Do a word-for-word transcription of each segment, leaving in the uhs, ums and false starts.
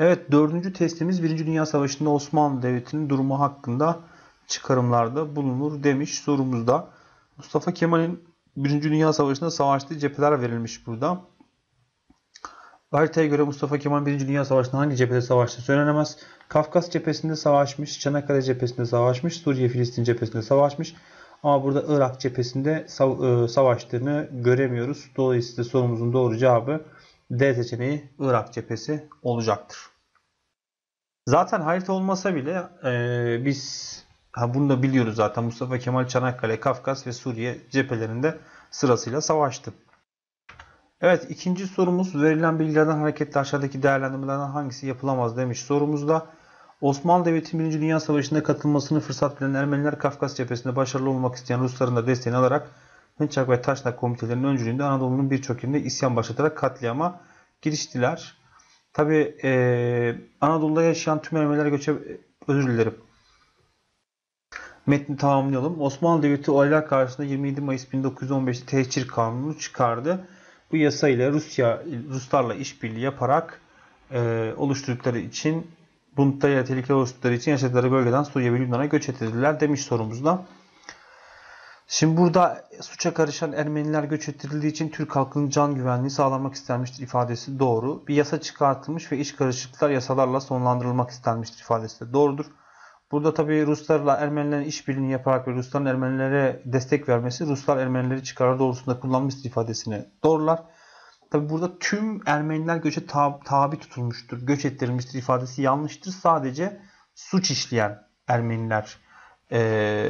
Evet, dördüncü testimiz Birinci Dünya Savaşı'nda Osmanlı Devleti'nin durumu hakkında çıkarımlarda bulunur demiş sorumuzda. Mustafa Kemal'in Birinci Dünya Savaşı'nda savaştığı cepheler verilmiş burada. Haritaya göre Mustafa Kemal Birinci Dünya Savaşı'nda hangi cephede savaştığı söylenemez. Kafkas cephesinde savaşmış, Çanakkale cephesinde savaşmış, Suriye Filistin cephesinde savaşmış. Ama burada Irak cephesinde savaştığını göremiyoruz. Dolayısıyla sorumuzun doğru cevabı D seçeneği Irak cephesi olacaktır. Zaten harita olmasa bile e, biz ha bunu da biliyoruz zaten. Mustafa Kemal Çanakkale, Kafkas ve Suriye cephelerinde sırasıyla savaştı. Evet, ikinci sorumuz verilen bilgilerden hareketle aşağıdaki değerlendirmelerden hangisi yapılamaz demiş sorumuzda. Osmanlı Devleti'nin Birinci Dünya Savaşı'nda katılmasını fırsat bilen Ermeniler Kafkas cephesinde başarılı olmak isteyen Rusların da desteğini alarak Hınçak ve Taşnak komitelerinin öncülüğünde Anadolu'nun birçok yerinde isyan başlatarak katliama giriştiler. Tabi e, Anadolu'da yaşayan tüm Ermeniler göçe özür dilerim. Metni tamamlayalım. Osmanlı Devleti olaylar karşısında yirmi yedi Mayıs bin dokuz yüz on beş'te Tehcir Kanunu çıkardı. Bu yasa ile Rusya Ruslarla işbirliği yaparak e, oluşturdukları için bunta tehlike oluşturdukları için yaşadıkları bölgeden Suriye ve Lübnan'a göç ettirdiler demiş sorumuzda. Şimdi burada suça karışan Ermeniler göç ettirildiği için Türk halkının can güvenliği sağlanmak istenmiştir ifadesi doğru. Bir yasa çıkartılmış ve iş karışıklıklar yasalarla sonlandırılmak istenmiştir ifadesi de doğrudur. Burada tabii Ruslarla Ermenilerin işbirliğini yaparak ve Rusların Ermenilere destek vermesi Ruslar Ermenileri çıkarı doğrultusunda kullanmıştır ifadesini doğrular. Tabii burada tüm Ermeniler göçe tab tabi tutulmuştur, göç ettirilmiştir ifadesi yanlıştır. Sadece suç işleyen Ermeniler ee,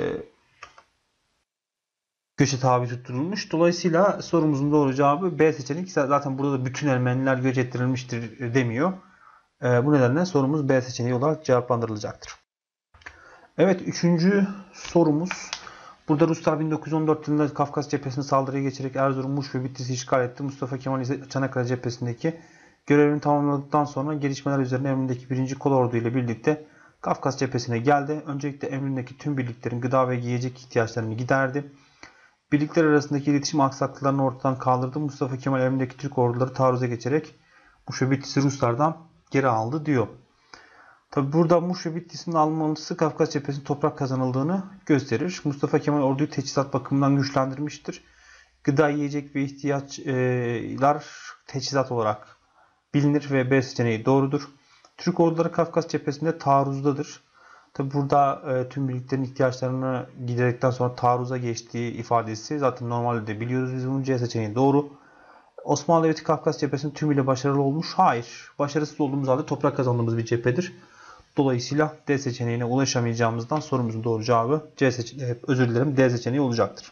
göçe tabi tutulmuş. Dolayısıyla sorumuzun doğru cevabı B seçeneği. Zaten burada da bütün Ermeniler göç ettirilmiştir demiyor. E, bu nedenle sorumuz B seçeneği olarak cevaplandırılacaktır. Evet, üçüncü sorumuz. Burada Ruslar bin dokuz yüz on dört yılında Kafkas cephesine saldırıya geçerek Erzurum, Muş ve Bitlis'i işgal etti. Mustafa Kemal ise Çanakkale cephesindeki görevini tamamladıktan sonra gelişmeler üzerine emrindeki birinci Kolordu ile birlikte Kafkas cephesine geldi. Öncelikle emrindeki tüm birliklerin gıda ve giyecek ihtiyaçlarını giderdi. Birlikler arasındaki iletişim aksaklıklarını ortadan kaldırdı. Mustafa Kemal emrindeki Türk orduları taarruza geçerek Muş ve Bitlis'i Ruslardan geri aldı diyor. Tabi burada Muş ve Bitlis'in alınması Kafkas cephesinin toprak kazanıldığını gösterir. Mustafa Kemal orduyu teçhizat bakımından güçlendirmiştir. Gıda, yiyecek ve ihtiyaçlar teçhizat olarak bilinir ve B seçeneği doğrudur. Türk orduları Kafkas cephesinde taarruzdadır. Tabi burada e, tüm birliklerin ihtiyaçlarını giderekten sonra taarruza geçtiği ifadesi zaten normalde de biliyoruz biz bunun. C seçeneği doğru. Osmanlı Devleti Kafkas cephesinde tümüyle başarılı olmuş. Hayır. Başarısız olduğumuz halde toprak kazandığımız bir cephedir. Dolayısıyla D seçeneğine ulaşamayacağımızdan sorumuzun doğru cevabı C seçeneği, özür dilerim D seçeneği olacaktır.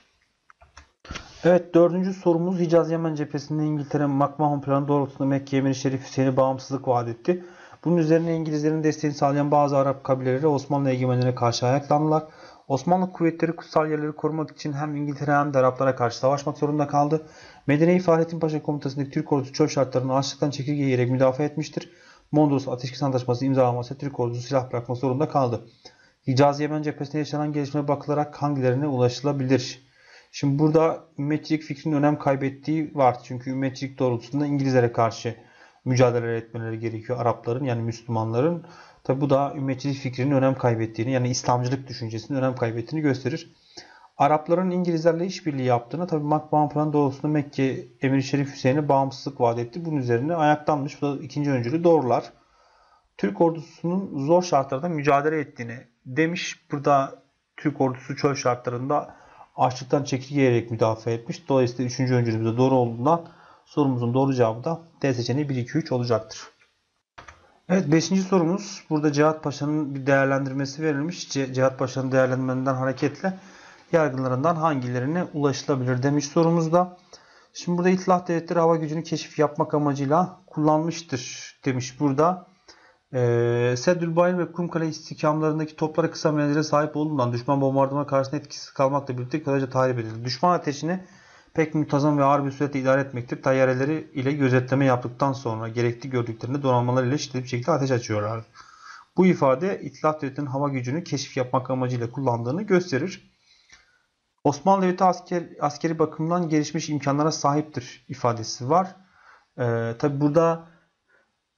Evet, dördüncü sorumuz Hicaz Yemen cephesinde İngiltere McMahon planı doğrultusunda Mekke Emir Şerif Hüseyin'e bağımsızlık vaat etti. Bunun üzerine İngilizlerin desteğini sağlayan bazı Arap kabileleri Osmanlı egemenlerine karşı ayaklandılar. Osmanlı kuvvetleri kutsal yerleri korumak için hem İngiltere hem de Araplara karşı savaşmak zorunda kaldı. Medeni Fahrettin Paşa komutasındaki Türk ordusu çöl şartlarını açlıktan çekirge yiyerek müdafaa etmiştir. Mondros Ateşkes Antlaşması imzalanması Türk ordusu silah bırakmak zorunda kaldı. Hicaz Yemen cephesinde yaşanan gelişmelere bakılarak hangilerine ulaşılabilir? Şimdi burada ümmetçilik fikrinin önem kaybettiği var. Çünkü ümmetçilik doğrultusunda İngilizlere karşı mücadele etmeleri gerekiyor Arapların, yani Müslümanların. Tabi bu da ümmetçilik fikrinin önem kaybettiğini, yani İslamcılık düşüncesinin önem kaybettiğini gösterir. Arapların İngilizlerle işbirliği yaptığını, tabi McMahon planı doğrultusunda Mekke Emir Şerif Hüseyin'e bağımsızlık vaat etti. Bunun üzerine ayaklanmış. Bu da ikinci öncülü doğrular. Türk ordusunun zor şartlarda mücadele ettiğini demiş. Burada Türk ordusu çöl şartlarında açlıktan çekirge yiyerek müdafaa etmiş. Dolayısıyla üçüncü öncülümüz de doğru olduğundan sorumuzun doğru cevabı da D seçeneği bir iki üç olacaktır. Evet, beşinci sorumuz. Burada Cevat Paşa'nın bir değerlendirmesi verilmiş. Ce Cevat Paşa'nın değerlendirmelerinden hareketle yargılarından hangilerine ulaşılabilir demiş sorumuzda. Şimdi burada İtilaf Devletleri hava gücünü keşif yapmak amacıyla kullanmıştır demiş burada. Ee, Seddülbayır ve Kumkale istikamlarındaki toplara kısa menzile sahip olduğundan düşman bombardımanı karşısında etkisiz kalmakla birlikte kolayca tahrip edildi. Düşman ateşini pek muntazam ve ağır bir sürede idare etmektir. Tayyareleri ile gözetleme yaptıktan sonra gerekli gördüklerinde donanmalar ile şiddetli bir şekilde ateş açıyorlardı. Bu ifade İtilaf Devleti'nin hava gücünü keşif yapmak amacıyla kullandığını gösterir. Osmanlı Devleti asker, askeri bakımdan gelişmiş imkanlara sahiptir ifadesi var. Ee, Tabi burada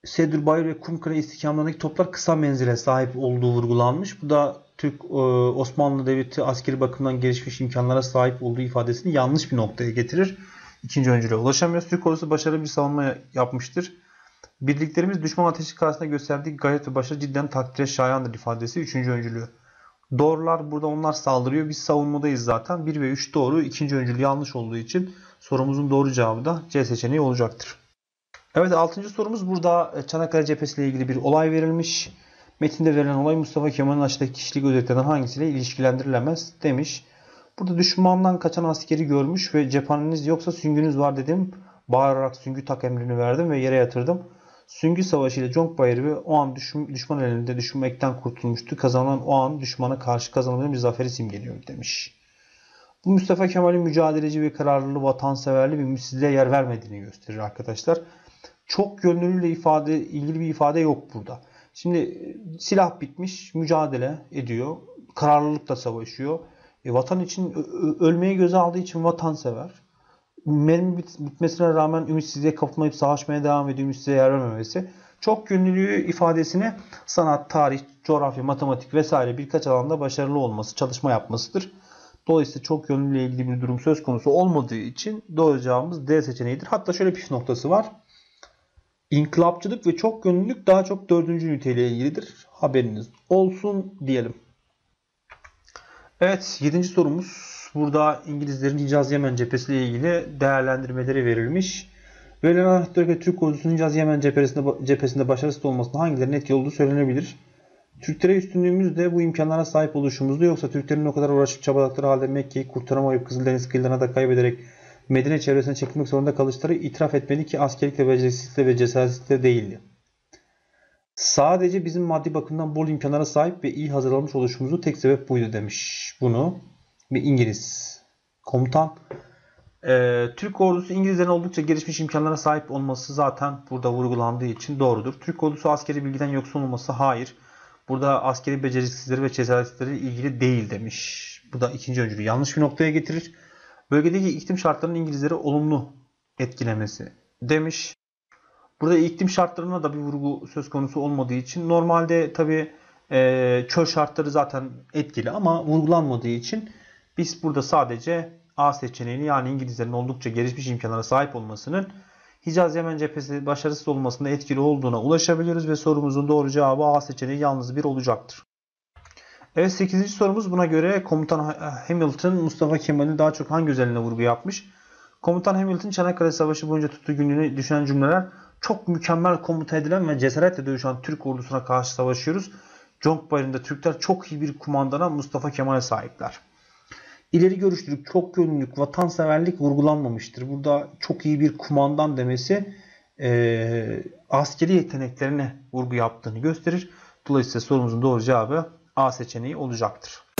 Sedrbayır ve Kumkale istikametindeki toplar kısa menzile sahip olduğu vurgulanmış. Bu da Türk Osmanlı Devleti askeri bakımdan gelişmiş imkanlara sahip olduğu ifadesini yanlış bir noktaya getirir. İkinci öncülüğe ulaşamıyoruz. Türk ordusu başarılı bir savunma yapmıştır. Birliklerimiz düşman ateşi karşısında gösterdiği gayret ve başarı cidden takdire şayandır ifadesi. Üçüncü öncülüğü. Doğrular burada, onlar saldırıyor. Biz savunmadayız zaten. bir ve üç doğru. İkinci öncülü yanlış olduğu için sorumuzun doğru cevabı da C seçeneği olacaktır. Evet, altıncı sorumuz burada Çanakkale Cephesi ile ilgili bir olay verilmiş. Metinde verilen olay Mustafa Kemal'in aşağıdaki kişilik özelliklerinden hangisiyle ilişkilendirilemez demiş. Burada düşmandan kaçan askeri görmüş ve cephaneniz yoksa süngünüz var dedim. Bağırarak süngü tak emrini verdim ve yere yatırdım. Süngü savaşı ile Conkbayır'ı o an düşman elinde düşmekten kurtulmuştu. Kazanan o an düşmana karşı kazanılan bir zaferi simgeliyor demiş. Bu Mustafa Kemal'in mücadeleci ve kararlılığı, vatanseverliği ve ümitsizliğe yer vermediğini gösterir arkadaşlar. Çok yönlülükle ifade, ilgili bir ifade yok burada. Şimdi silah bitmiş, mücadele ediyor, kararlılıkla savaşıyor. E, vatan için ölmeyi göze aldığı için vatansever. Mermi bit bitmesine rağmen ümitsizliğe kapılmayıp savaşmaya devam ediyor, ümitsizliğe yer vermemesi. Çok yönlülüğü ifadesini sanat, tarih, coğrafya, matematik vesaire birkaç alanda başarılı olması, çalışma yapmasıdır. Dolayısıyla çok yönlülüğe ilgili bir durum söz konusu olmadığı için doğru cevabımız D seçeneğidir. Hatta şöyle bir püf noktası var. İnkılapçılık ve çok yönlülük daha çok dördüncü üniteyle ilgilidir. Haberiniz olsun diyelim. Evet, yedinci sorumuz. Burada İngilizlerin Hicaz Yemen cephesi ile ilgili değerlendirmeleri verilmiş. Verilen anahtarlıkla Türk ordusunun Hicaz Yemen cephesinde, cephesinde başarısız olmasına hangilerinin etkili olduğu söylenebilir. Türklere üstünlüğümüz de bu imkanlara sahip oluşumuzda, yoksa Türklerin o kadar uğraşıp çabaladıkları halde Mekke'yi kurtaramayıp Kızıldeniz kıyılarına da kaybederek Medine çevresine çekilmek zorunda kalışları itiraf etmeli ki askerlikle, beceriksizlikle ve cesaretlikle değildi. Sadece bizim maddi bakımdan bol imkanlara sahip ve iyi hazırlanmış oluşumuzu tek sebep buydu demiş bunu bir İngiliz komutan. Ee, Türk ordusu İngilizlerin oldukça gelişmiş imkanlara sahip olması zaten burada vurgulandığı için doğrudur. Türk ordusu askeri bilgiden yoksun olması hayır. Burada askeri beceriksizleri ve cesaretleri ilgili değil demiş. Bu da ikinci öncülü yanlış bir noktaya getirir. Bölgedeki iklim şartlarının İngilizleri olumlu etkilemesi demiş. Burada iklim şartlarına da bir vurgu söz konusu olmadığı için normalde tabii e, çöl şartları zaten etkili ama vurgulanmadığı için biz burada sadece A seçeneğini, yani İngilizlerin oldukça gelişmiş imkanlara sahip olmasının Hicaz Yemen cephesi başarısız olmasında etkili olduğuna ulaşabiliyoruz ve sorumuzun doğru cevabı A seçeneği yalnız bir olacaktır. Evet, sekizinci sorumuz buna göre Komutan Hamilton Mustafa Kemal'in daha çok hangi özelliğine vurgu yapmış? Komutan Hamilton Çanakkale Savaşı boyunca tuttuğu günlüğüne düşen cümleler: çok mükemmel komuta edilen ve cesaretle dövüşen Türk ordusuna karşı savaşıyoruz. Conkbayır'ında Türkler çok iyi bir kumandana Mustafa Kemal'e sahipler. İleri görüşlülük, çok yönlülük, vatanseverlik vurgulanmamıştır. Burada çok iyi bir kumandan demesi e, askeri yeteneklerine vurgu yaptığını gösterir. Dolayısıyla sorumuzun doğru cevabı A seçeneği olacaktır.